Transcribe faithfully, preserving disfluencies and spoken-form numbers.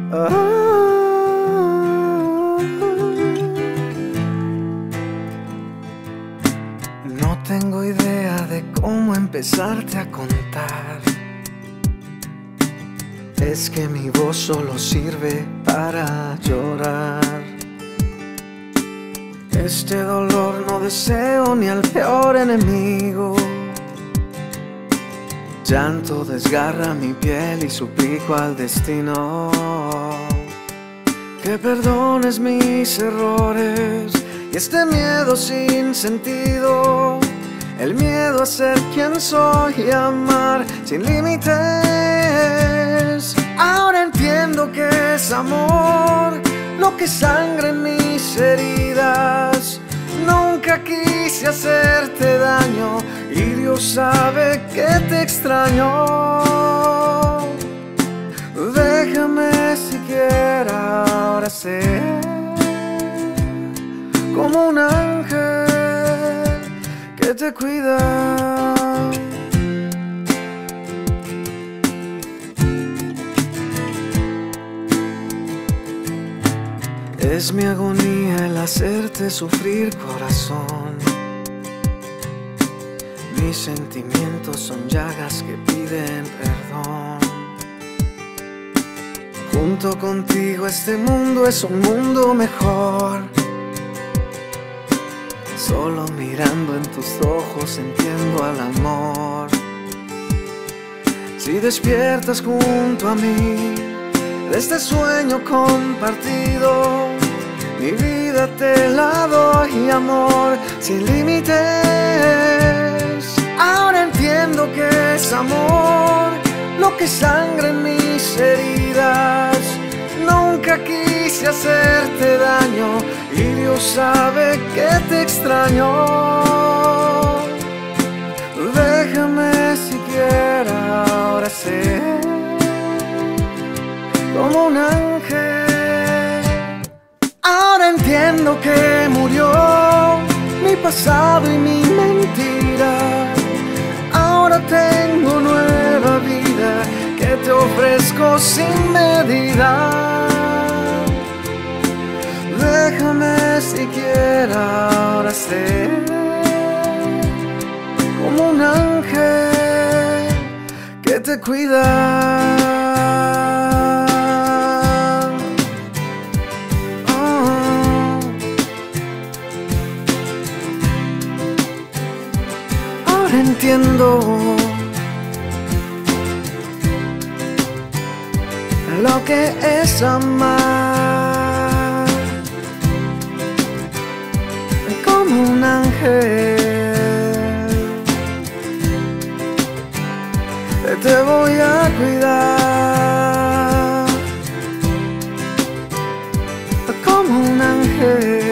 Ah, no tengo idea de cómo empezarte a contar. Es que mi voz solo sirve para llorar. Este dolor no deseo ni al peor enemigo. Llanto desgarra mi piel y suplico al destino que perdones mis errores y este miedo sin sentido, el miedo a ser quien soy y amar sin límites. Ahora entiendo que es amor lo que sangra en mis heridas. Nunca quise hacerte daño y Dios sabe que te extraño. Déjame siquiera ahora ser como un ángel que te cuida. Es mi agonía el hacerte sufrir, corazón. Mis sentimientos son llagas que piden perdón. Junto contigo este mundo es un mundo mejor. Solo mirando en tus ojos entiendo al amor. Si despiertas junto a mí de este sueño compartido, mi vida te la doy, amor, sin límites. Ahora entiendo que es amor lo que sangra en mis heridas. Nunca quise hacerte daño y Dios sabe que te extraño. Déjame siquiera ahora ser como un ángel. Ahora entiendo que murió mi pasado y mi mentira. Ahora tengo nueva vida que te ofrezco sin medida. Déjame siquiera ahora ser como un ángel que te cuida. Entiendo lo que es amar como un ángel. Te voy a cuidar como un ángel.